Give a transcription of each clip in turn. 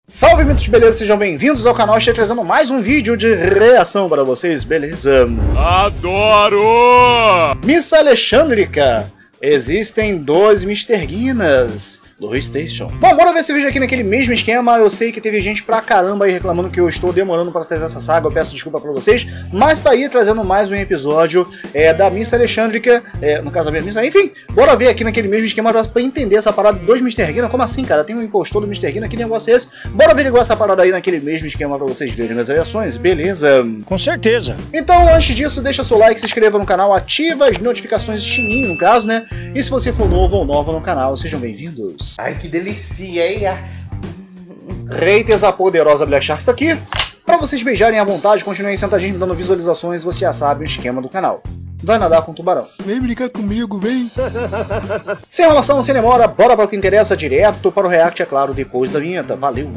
Salve, mitos, beleza? Sejam bem-vindos ao canal. Estou trazendo mais um vídeo de reação para vocês, beleza? Adoro! Missa Alexandrica. Existem dois Mr. Guinness do Station. Bom, bora ver esse vídeo aqui naquele mesmo esquema. Eu sei que teve gente pra caramba aí reclamando que eu estou demorando pra trazer essa saga. Eu peço desculpa pra vocês, mas tá aí trazendo mais um episódio da Missa Alexandrica, no caso da minha missa. Enfim, bora ver aqui naquele mesmo esquema pra entender essa parada dos Mr. Guinness. Como assim, cara? Tem um impostor do Mr. Guinness, que negócio é esse? Bora averiguar essa parada aí naquele mesmo esquema pra vocês verem as reações, beleza? Com certeza. Então, antes disso, deixa seu like, se inscreva no canal, ativa as notificações, sininho no caso, né? E se você for novo ou nova no canal, sejam bem-vindos. Ai, que delícia, hein? Reiters, a poderosa Black Shark está aqui. Pra vocês beijarem à vontade, continuem sentadinhos me dando visualizações, você já sabe o esquema do canal. Vai nadar com o tubarão. Vem brincar comigo, vem. Sem enrolação, sem demora, bora para o que interessa, direto para o react, é claro, depois da vinheta. Valeu!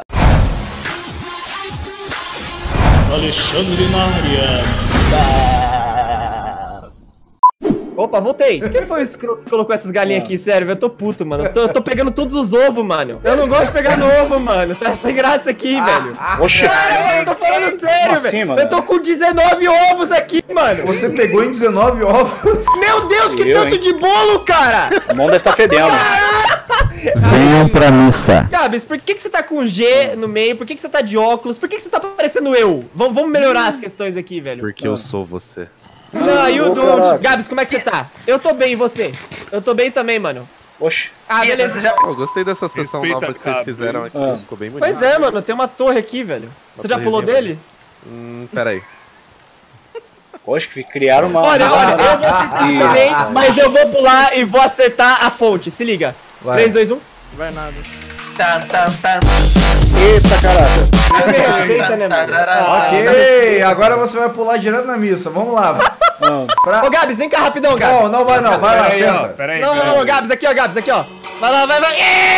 Alexandre na área. Opa, voltei. Quem foi esse que colocou essas galinhas aqui? Sério, eu tô puto, mano. Eu tô pegando todos os ovos, mano. Eu não gosto de pegar no ovo, mano. Tá sem graça aqui, velho. Oxi! Cara, eu tô falando sério, assim, velho. mano? Eu tô com 19 ovos aqui, mano. Você pegou em 19 ovos? Meu Deus, que Eu, tanto hein? de bolo, cara! O mão deve estar fedendo. Venham pra missa. Gabs, por que você tá com G no meio? Por que você tá de óculos? Por que você tá parecendo eu? Vamos melhorar as questões aqui, velho. Porque eu sou você. Não, you Ô, don't. caraca. Gabs, como é que você tá? Eu tô bem, e você? Eu tô bem também, mano. Oxi. Ah, beleza. Já... Eu gostei dessa sessão Respeita, nova que vocês cara. fizeram aqui. Ficou bem bonito. Pois é, mano. Tem uma torre aqui, velho. Você já torrezinha, pulou dele? Peraí. Oxe, que criaram uma... Olha, eu vou tentar também, mas eu vou pular e vou acertar a fonte. Se liga. Vai. 3, 2, 1. Vai nada. Eita, caraca. Me respeita, né, mano? Ok, agora você vai pular direto na missa. Vamos lá. Ô, Gabs, vem cá rapidão, Gabs. Não, não vai não. Vai lá, senta. Peraí, Não, Gabs, aqui, ó, Gabs, aqui, ó. Vai lá, vai.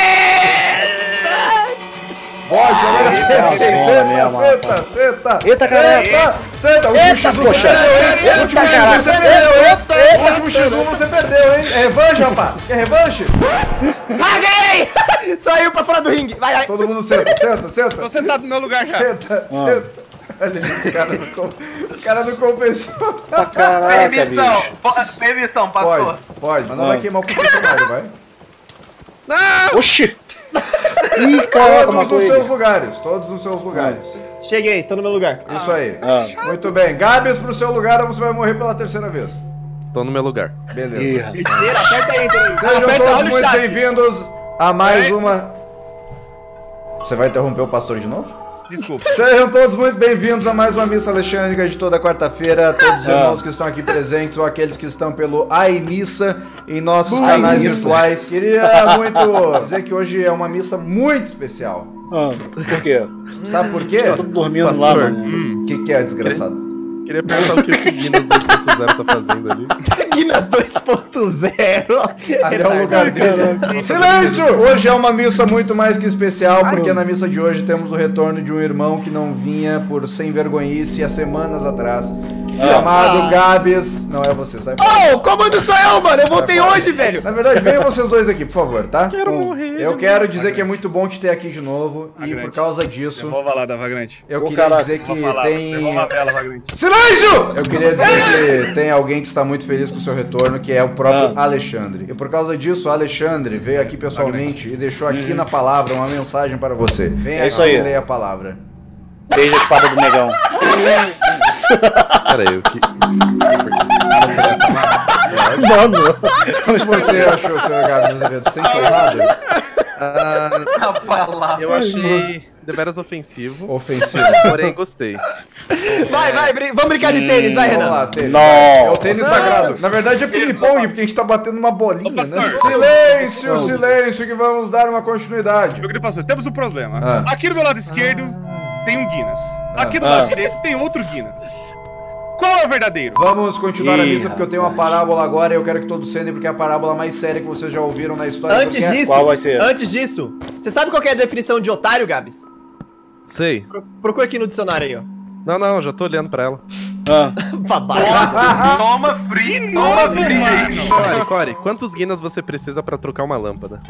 Pode, agora Isso é senta, uma zona mesmo, senta. Eita, caraca. Senta, o último X1 você poxa. perdeu, hein? O último Eita, X1 você caraca. perdeu. O último X1 você perdeu, hein? É revanche, rapaz? Quer revanche? Ah, ganhei! Saiu pra fora do ringue. Vai. Todo mundo senta. Tô sentado no meu lugar já. Senta. Olha ali, os caras não compensou. Tá caraca, bicho. Permissão, pastor. Pode, mas não vai queimar o confessionário, vai. Oxi. Ih, caraca, Todos matou nos ele. seus lugares, todos nos seus lugares. Cheguei, tô no meu lugar. Isso aí. Ah. Muito bem. Gabs pro seu lugar ou você vai morrer pela terceira vez. Tô no meu lugar. Beleza. Ih, Aperta aí, Sejam aperta, todos olha o muito chat. bem-vindos a mais uma... Você vai interromper o pastor de novo? Desculpa. Sejam todos muito bem-vindos a mais uma Missa Alexandrica de toda quarta-feira. Todos os irmãos que estão aqui presentes ou aqueles que estão pelo iMissa em nossos canais iMissa. virtuais. Queria muito dizer que hoje é uma missa muito especial. por quê? Sabe por quê? Tá tudo dormindo lá, Pastor. mano. O que é, desgraçado? Queria perguntar o que o Guinness 2.0 tá fazendo ali. Guinness 2.0. Ali é o lugar dele. Silêncio! Hoje é uma missa muito mais que especial, porque na missa de hoje temos o retorno de um irmão que não vinha por sem vergonhice há semanas atrás. Chamado Gabs. Não é você, sai fora. Oh, o comando sou eu, mano. Eu voltei hoje, velho. Na verdade, venham vocês dois aqui, por favor, tá? Quero morrer. Eu quero dizer que é muito bom te ter aqui de novo. E por causa disso, Devolva lá da Vagrante. eu Ô, queria caraca, dizer que Devolva tem. a vela, Vagrante. Silêncio! Eu queria dizer que tem alguém que está muito feliz com o seu retorno, que é o próprio Alexandre. E por causa disso, o Alexandre veio aqui pessoalmente e deixou aqui na palavra uma mensagem para você. Venha isso aí. e leia a palavra. Beija a espada do negão. Peraí, o que... Mano. O que você achou, senhor Gabs Azevedo? Sente honrado? Eu achei deveras ofensivo, Ofensivo. porém gostei. Vai, vamos brincar de tênis, vai, Vamos Renan. lá, tênis. Não. É o tênis sagrado. Na verdade é ping-pong, porque a gente tá batendo uma bolinha, Ô, né? pastor. Silêncio, silêncio, que vamos dar uma continuidade. Meu querido pastor, temos um problema. Ah. Aqui do meu lado esquerdo tem um Guinness. Aqui do lado direito tem outro Guinness. Qual é o verdadeiro? Vamos continuar a Ih, missa, porque eu tenho uma parábola agora e eu quero que todos sentem, porque é a parábola mais séria que vocês já ouviram na história. Qual vai ser? Antes disso, você sabe qual que é a definição de otário, Gabs? Sei. Procura aqui no dicionário aí, ó. Não, já tô olhando pra ela. Babaca. Toma free, toma free aí. Core, quantos Guinness você precisa pra trocar uma lâmpada?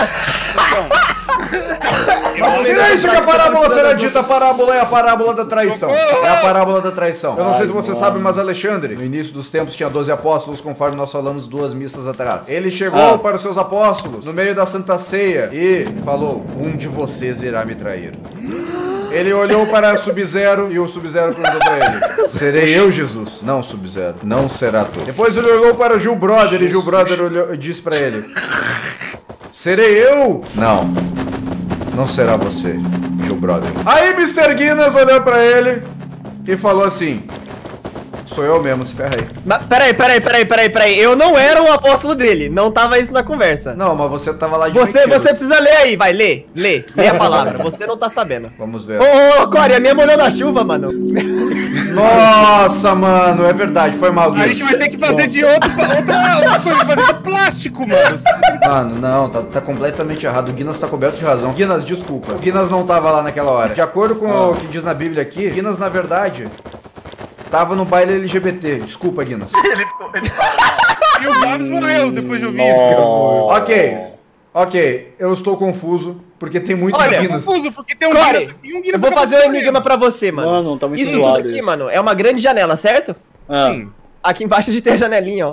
Silêncio que a parábola será dita. A parábola é a parábola da traição. É a parábola da traição. Eu não sei se você sabe, mas Alexandre, no início dos tempos tinha 12 apóstolos, conforme nós falamos 2 missas atrás. Ele chegou para os seus apóstolos no meio da Santa Ceia e falou: um de vocês irá me trair. Ele olhou para Sub-Zero e o Sub-Zero perguntou pra ele: serei eu, Jesus? Não, Sub-Zero, não será tu. Depois ele olhou para o Gil Brother e Gil Brother disse pra ele: serei eu? Não, não será você, Gil Brother. Aí Mr. Guinness olhou pra ele e falou assim: sou eu mesmo, se ferra aí. Mas, peraí. Eu não era um apóstolo dele. Não tava isso na conversa. Não, mas você tava lá de Você precisa ler aí, vai, lê a palavra. Você não tá sabendo. Vamos ver. Ô, Core, a minha molhou na chuva, mano. Nossa, mano, é verdade, foi mal, A gente vai ter que fazer de outra coisa, fazer de plástico, mano. Mano, não, tá completamente errado. O Guinness tá coberto de razão. Guinness, desculpa. O Guinness não tava lá naquela hora. De acordo com o que diz na Bíblia aqui, Guinness, na verdade, tava no baile LGBT. Desculpa, Guinness. E o Gabs morreu depois de ouvir isso. Ok, eu estou confuso, porque tem muitos Guinness. Confuso, porque tem um Core, Guinness aqui e um eu Guinness vou acabou fazer de um morrer. enigma pra você, mano. Mano, tá muito Isso zoado tudo aqui, isso. mano, é uma grande janela, certo? Sim. Aqui embaixo a gente tem a janelinha, ó.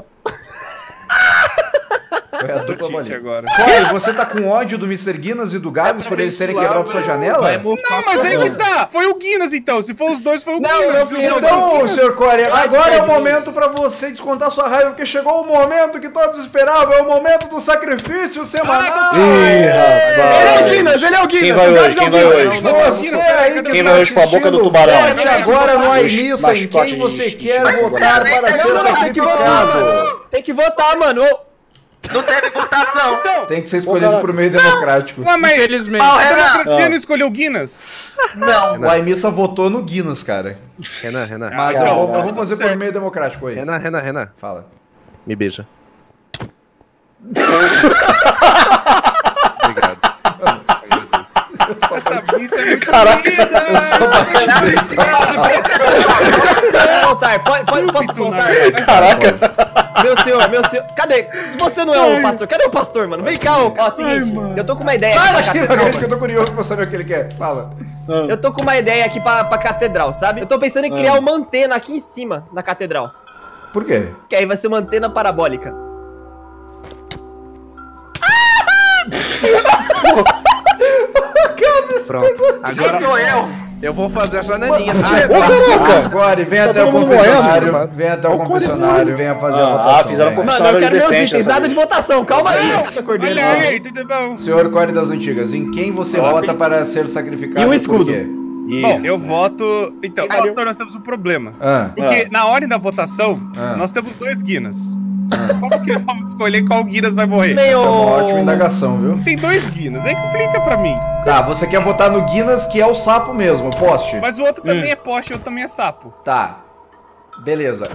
Foi a dupla bolinha. Agora. Corey, você tá com ódio do Mr. Guinness e do Gabs por eles terem quebrado sua janela? Não, mas aí que tá. Foi o Guinness, então. Se for os dois, foi o Não, Guinness. não fui eu, Então, Sr. Corey, agora é o momento pra você descontar sua raiva, porque chegou o momento que todos esperavam, é o momento do sacrifício semanal. Ih, rapaz. Ele é o Guinness. Quem vai hoje? Quem vai hoje? Você aí que Quem está vai hoje com a boca do assistindo, tubarão? vote agora no Os iMissa em mascotes quem você de- quer de- votar para ser Tem que votar, sacrificado. mano. Tem que votar, mano. Ô, Não teve votação. Tem que ser escolhido por meio democrático. Ué, mas Infelizmente. a democracia não escolheu o Guinness? Não. O iMissa votou no Guinness, cara. Renan. Mas Não, vamos fazer por meio democrático aí. Renan. Fala. Me beija. Obrigado. Essa missa é muito linda. Altar, posso contar? Caraca. Meu senhor. Cadê? Você não é o pastor. Cadê o pastor, mano? Vem cá, ó. Seguinte, eu tô com uma ideia aqui Sai pra daqui, catedral, Magrinho, que eu mano. tô curioso pra saber o que ele quer. Fala. Eu tô com uma ideia aqui pra catedral, sabe? Eu tô pensando em criar uma antena aqui em cima da catedral. Por quê? Que aí vai ser uma antena parabólica. Pronto. Agora Sou eu. eu vou fazer a janelinha. Agora, vem até o todo mundo confessionário. morrendo. Vem até o confessionário, venha fazer a votação. fizeram venha. Mano, eu quero meus decente itens, essa nada vez. de votação. Calma aí, nossa, cordeiro. Olha aí, tudo bom? Senhor Core das Antigas, em quem você vota para ser sacrificado? E um por escudo. quê? Bom, eu voto... Então, pastor, nós temos um problema. Porque na ordem da votação, nós temos 2 Guinness. Como que vamos escolher qual Guinness vai morrer? Meio... Essa é uma ótima indagação, viu? Tem 2 Guinness, aí complica pra mim. Tá, você quer votar no Guinness, que é o sapo mesmo, o poste. Mas o outro também é poste, o outro também é sapo. Tá. Beleza.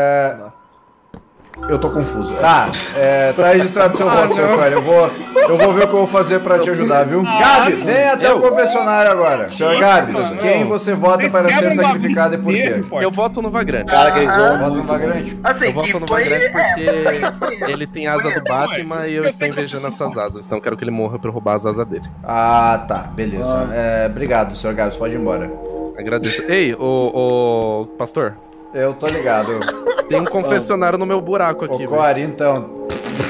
Eu tô confuso. Tá, tá registrado seu voto, seu Core. Eu vou ver o que eu vou fazer pra te ajudar, viu? Gabs, vem até o confessionário agora. Senhor Gabs, quem você vota Vocês para ser quebram uma sacrificado e por quê? inteira, pô. Eu voto no Vagrante. Cara, que eles zoam Vota no muito. Vagrante? Assim, Eu voto que no foi... Vagrante porque ele tem asa do Batman e eu Eu estou sei que invejando vocês essas asas. Então eu quero que ele morra pra eu roubar as asas dele. Ah, tá, beleza. Obrigado, senhor Gabs, pode ir embora. Agradeço. Ei, ô pastor, Eu tô ligado. tem um confessionário no meu buraco aqui. Ô, velho. Core, então.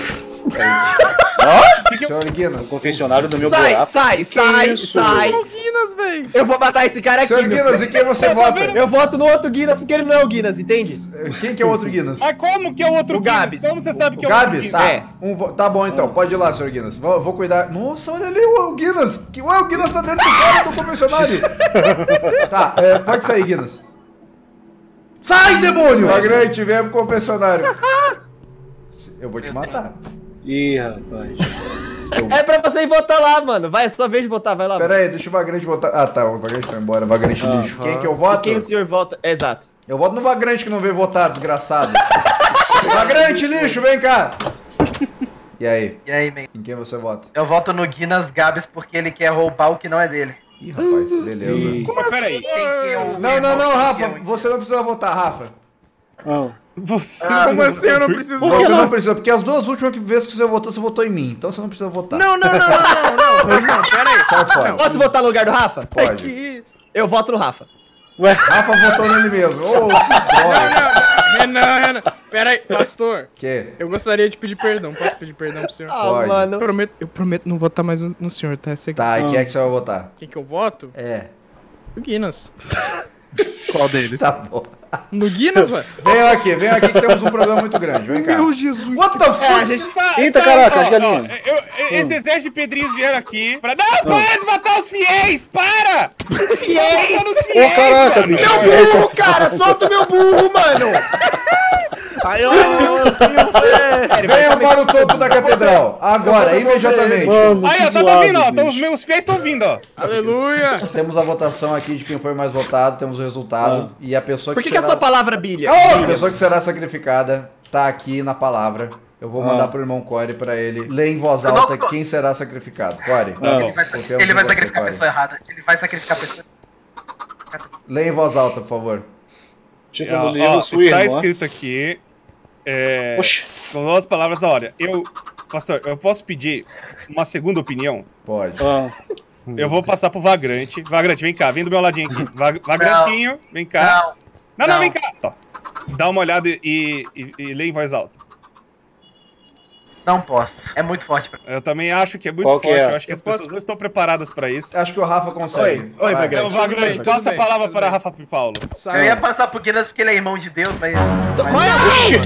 Senhor Guinness. Confessionário do meu Sai, buraco. sai. Guinness, velho. Eu vou matar esse cara aqui, Senhor meu. Guinness, e quem você vota? Eu voto no outro Guinness porque ele não é o Guinness, entende? Quem que é o outro Guinness? Mas como que é o outro O Guinness? Gabs. Como você sabe que O é o outro Gabs? Guinness? Tá bom então, pode ir lá, senhor Guinness. Vou cuidar. Nossa, olha ali o Guinness. Ué, o Guinness tá dentro do cara do confessionário. Tá, pode sair, Guinness. Sai, demônio! Vagrante, vem pro confessionário. Eu vou te matar. Ih, rapaz. É pra você ir votar lá, mano. Vai, é sua vez de votar, vai lá. Pera aí, deixa o Vagrante votar. Ah, tá, o Vagrante foi embora. Vagrante lixo. Quem que eu voto? Quem o senhor vota? Exato. Eu voto no Vagrante que não veio votar, desgraçado. Vagrante lixo, vem cá. E aí? E aí, man? Em quem você vota? Eu voto no Guinness Gabs porque ele quer roubar o que não é dele. Ih, rapaz, beleza. Mas peraí. Quem que é o Não, irmão? Quem que é Rafa, o- você não precisa votar, Rafa. Você Como assim eu não preciso votar? Você não precisa, porque as duas últimas vezes que você votou em mim. Então você não precisa votar. Não, pera aí. Sai fora. Posso votar no lugar do Rafa? Pode. Eu voto no Rafa. Rafa votou nele mesmo. Ô, Renan. Pera aí, pastor. Que? Eu gostaria de pedir perdão. Posso pedir perdão pro senhor? Pode. Mano. Eu prometo não votar mais no senhor, tá? Tá, e quem é que você vai votar? Quem que eu voto? É. O Guinness. Qual deles? Tá bom. No Guinness, ué? Vem aqui que temos um problema muito grande. Vem cá. Meu Jesus. What the fuck? Eita, caraca, as galinhas. Esse exército de pedrinhos vieram aqui pra... Não, para de matar os fiéis! Para! Fiéis! Ô, caraca, bicho. Meu burro, cara! Solta o meu burro, mano! Aí, Venham para o topo da catedral. Agora, imediatamente. Mano, Aí, ó, tá vindo, ó. Os meus fiéis estão vindo, ó. Aleluia. Temos a votação aqui de quem foi mais votado, temos o resultado. E a pessoa Por que a sua palavra bilha? A pessoa que será sacrificada tá aqui na palavra. Eu vou mandar pro irmão Corey pra ele ler em voz alta quem será sacrificado. Corey. Ele vai sacrificar a pessoa errada. Ele vai sacrificar a pessoa. Lê em voz alta, por favor. Título do livro, sua está irmã. escrito aqui... com novas palavras, olha, pastor, eu posso pedir uma segunda opinião? Pode. Eu vou passar pro Vagrante. Vagrante, vem cá, vem do meu ladinho aqui. Vagrantinho, vem cá. Não, vem cá. Ó, dá uma olhada e lê em voz alta. Não posso. É muito forte pra mim. Eu também acho que é muito Qual forte. que é? Eu acho que as pessoas não estão preparadas pra isso. Acho que o Rafa consegue. Oi, Vai. Vagrante. Vagrante, tudo passa bem, a palavra tudo para bem. Rafa Paulo. Eu ia passar pro Guinness porque ele é irmão de Deus, mas... Qual é a Oxi.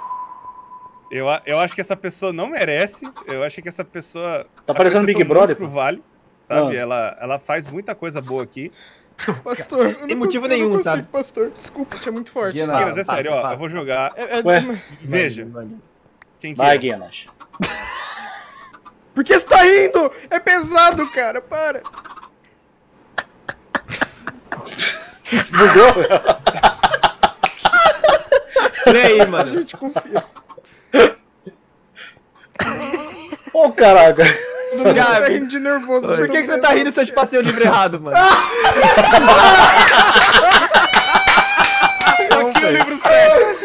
Eu acho que essa pessoa não merece. Eu acho que essa pessoa... Tá parecendo Big acrescentou Brother, muito pro pô. Vale, sabe? Ela faz muita coisa boa aqui. Pastor, eu não Tem motivo consigo, nenhum, não consigo, sabe? Pastor, desculpa, é muito forte. Guinness. Mas é sério, ó, passa. eu vou jogar. Ué? Veja. Quem que Vai, é? Guinness. Por que você tá indo? É pesado, cara, para. Bugou? Lê aí, mano. A gente confia. Ô, caraca. Tá rindo de nervoso. Por que você tá rindo se eu te passei o livro errado, mano? Aqui o livro certo.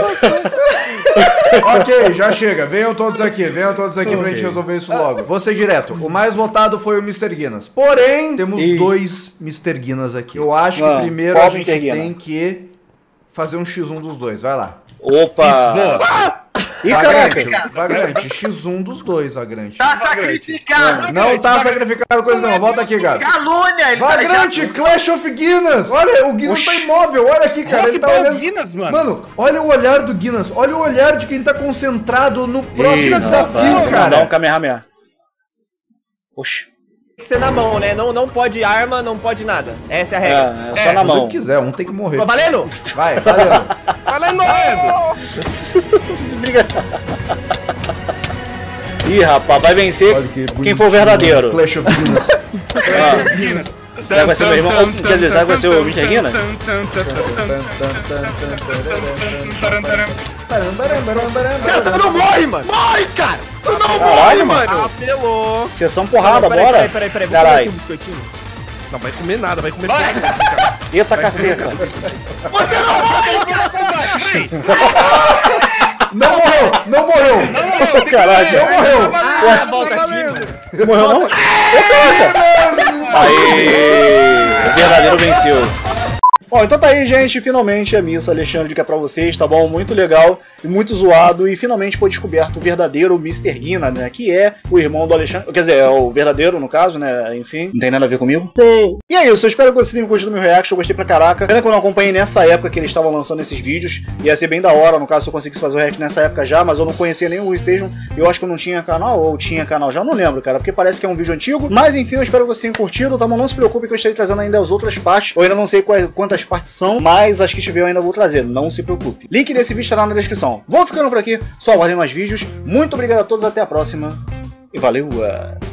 Ok, já chega. Venham todos aqui pra gente resolver isso logo. Vou ser direto. O mais votado foi o Mr. Guinness. Porém, temos dois Mr. Guinness aqui. Eu acho que primeiro qual a gente Mr. Guinness? tem que fazer um X1 dos dois. Vai lá. Opa! Ih, caraca. Vagrante, X1 dos dois, Vagrante. Tá sacrificado! Não tá sacrificado coisa não. Volta aqui, Gabi. Calúnia! Ele Vagrante, Clash of Guinness! Olha, o Guinness tá imóvel, olha aqui, cara. Ele tá olhando. Guinness, mano. Mano, olha o olhar do Guinness. Olha o olhar de quem tá concentrado no próximo desafio, Dá um cara. Kamehameha. Oxi. Tem que ser na mão, né? Não pode arma, não pode nada. Essa é a regra. É só na Se mão. quiser, um tem que morrer. Tá valendo? Vai, valendo. Valendo! Desbriga. Ih, rapaz, vai vencer Olha que quem for o verdadeiro. Clash of Guinness. Guinness. Será que vai ser meu irmão? Quer dizer, será que vai ser o Mr. Guinness? Cara, você não morre, mano! Morre, cara! Tu não morre, Caralho, mano! Apelou! Sessão porrada, Peraí, bora? Peraí, vou comer Caralho. aqui um biscoitinho. Não vai comer nada, vai comer Eita caceta. Não morreu, não morreu. Caralho. Não morreu. Ah, volta aqui, mano. Morreu não? Ô, caraca. Aê! O verdadeiro venceu. Bom, então tá aí, gente, finalmente a missa Alexandre que é pra vocês, tá bom? Muito legal e muito zoado, e finalmente foi descoberto o verdadeiro Mr. Guinness, né? Que é o irmão do Alexandre, quer dizer, é o verdadeiro no caso, né? Enfim, não tem nada a ver comigo. Sim. E é isso, eu espero que vocês tenham curtido meu react, eu gostei pra caraca. Pena que eu não acompanhei nessa época que eles estavam lançando esses vídeos, ia ser bem da hora, no caso, se eu conseguisse fazer o react nessa época já, mas eu não conhecia nem o Station, eu acho que eu não tinha canal, ou tinha canal já, não lembro, cara, porque parece que é um vídeo antigo, mas enfim, eu espero que vocês tenham curtido, tá bom? Não se preocupe que eu estarei trazendo ainda as outras partes, eu ainda não sei quantas partes são, mas as que tiver eu ainda vou trazer, não se preocupe. Link desse vídeo estará na descrição. Vou ficando por aqui, só aguardem mais vídeos, muito obrigado a todos, até a próxima, e valeu!